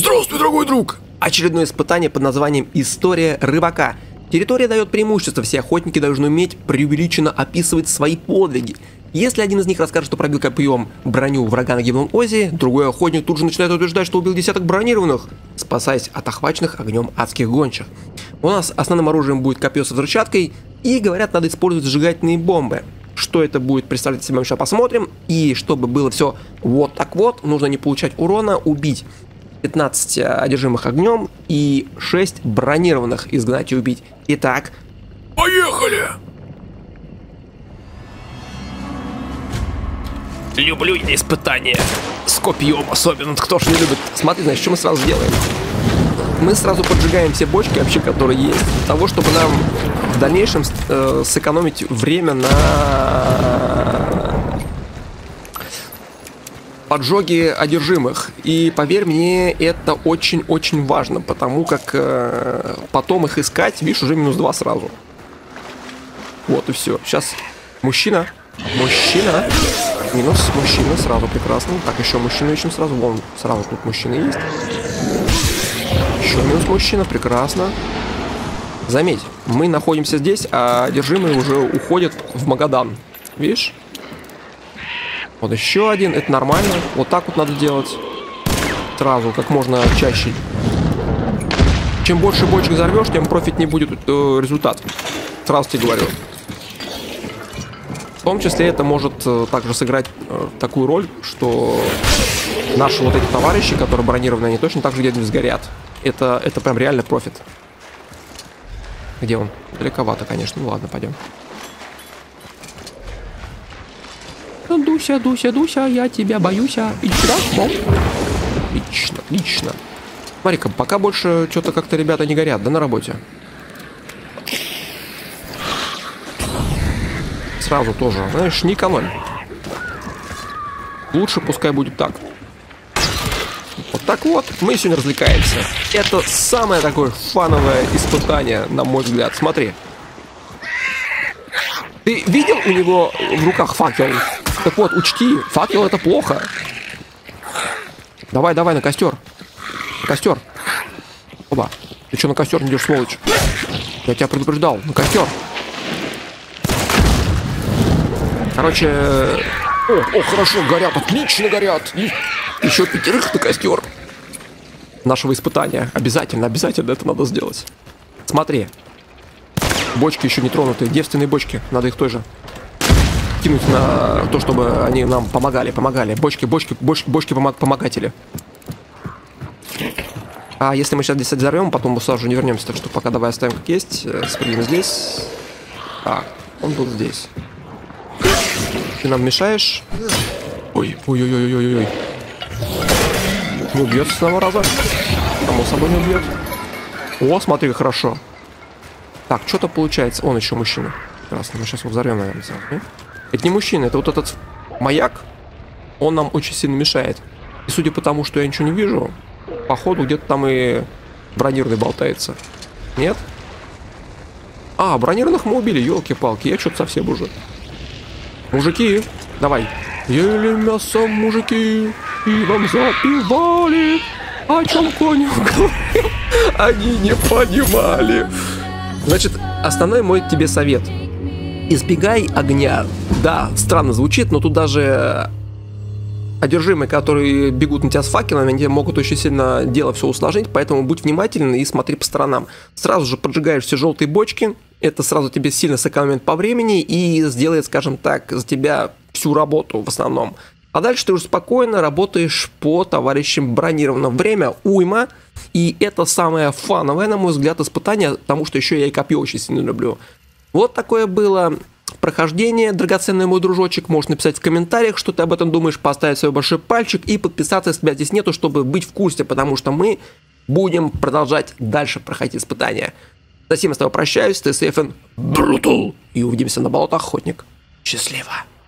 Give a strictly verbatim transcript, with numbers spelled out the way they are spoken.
Здравствуй, дорогой друг! Очередное испытание под названием «История рыбака». Территория дает преимущество, все охотники должны уметь преувеличенно описывать свои подвиги. Если один из них расскажет, что пробил копьем броню врага на гибелом озере, другой охотник тут же начинает утверждать, что убил десяток бронированных, спасаясь от охваченных огнем адских гончих. У нас основным оружием будет копье со взрывчаткой, и говорят, надо использовать зажигательные бомбы. Что это будет представлять себя, мы сейчас посмотрим. И чтобы было все вот так вот, нужно не получать урона, убить пятнадцать одержимых огнем и шесть бронированных изгнать и убить. Итак, поехали! Люблю я испытания с копьем, особенно кто ж не любит. Смотри, значит, что мы сразу делаем? Мы сразу поджигаем все бочки вообще, которые есть, для того, чтобы нам в дальнейшем э, сэкономить время на поджоги одержимых. И поверь мне, это очень-очень важно, потому как э, потом их искать, видишь, уже минус два сразу. Вот и все. Сейчас мужчина, мужчина, минус мужчина сразу, прекрасно. Так, еще мужчину ищем сразу, вон, сразу тут мужчина есть. Еще минус мужчина, прекрасно. Заметь, мы находимся здесь, а одержимые уже уходят в Магадан. Видишь? Вот еще один, это нормально. Вот так вот надо делать. Сразу, как можно чаще. Чем больше бочек взорвешь, тем профит не будет э, результат. Сразу тебе говорю. В том числе это может э, также сыграть э, такую роль, что наши вот эти товарищи, которые бронированные, они точно так же где-нибудь сгорят. Это, это прям реально профит. Где он? Далековато, конечно. Ну ладно, пойдем. Дуся, Дуся, Дуся, я тебя боюсь. Иди сюда. Отлично, отлично. Смотри-ка, пока больше что-то как-то ребята не горят, да, на работе? Сразу тоже, знаешь, не экономь. Лучше пускай будет так. Вот так вот, мы сегодня развлекаемся. Это самое такое фановое испытание, на мой взгляд. Смотри. Ты видел у него в руках факел? Так вот, учти, факел это плохо. Давай, давай, на костер. На костер. Оба. Ты что на костер не идешь, сволочь? Я тебя предупреждал. На костер. Короче... О, о, хорошо, горят, отлично горят. И еще пятерых на костер нашего испытания. Обязательно, обязательно это надо сделать. Смотри. Бочки еще не тронутые. Девственные бочки. Надо их тоже кинуть на то, чтобы они нам помогали, помогали. Бочки, бочки, бочки, бочки помог, помогатели. А если мы сейчас здесь взорвем, потом мы сразу же не вернемся. Так что пока давай оставим как есть. Спрыгнем здесь. А, он был здесь. Ты нам мешаешь. Ой, ой-ой-ой-ой-ой. Не убьет с одного раза. Само собой не убьет. О, смотри, хорошо. Так, что-то получается. Он еще мужчина. Прекрасно, мы сейчас его взорвем, наверное. Нет? Это не мужчина, это вот этот маяк. Он нам очень сильно мешает. И судя по тому, что я ничего не вижу, походу где-то там и бронированный болтается. Нет? А, бронированных мы убили, елки-палки. Я что-то совсем уже. Мужики, давай. Ели мясо, мужики, и вам запивали. О чем конюх говорил, они не понимали. Значит, основной мой тебе совет. Избегай огня. Да, странно звучит, но тут даже одержимые, которые бегут на тебя с факелами, они могут очень сильно дело все усложнить, поэтому будь внимателен и смотри по сторонам. Сразу же поджигаешь все желтые бочки, это сразу тебе сильно сэкономит по времени и сделает, скажем так, за тебя всю работу в основном. А дальше ты уже спокойно работаешь по товарищам бронированным. Время уйма, и это самое фановое, на мой взгляд, испытание, потому что еще я и копье очень сильно люблю. Вот такое было прохождение, драгоценный мой дружочек. Можешь написать в комментариях, что ты об этом думаешь, поставить свой большой пальчик и подписаться, если тебя здесь нету, чтобы быть в курсе, потому что мы будем продолжать дальше проходить испытания. Со всем я с тобой прощаюсь, ты Сейфен Брутал, и увидимся на болотах, охотник. Счастливо!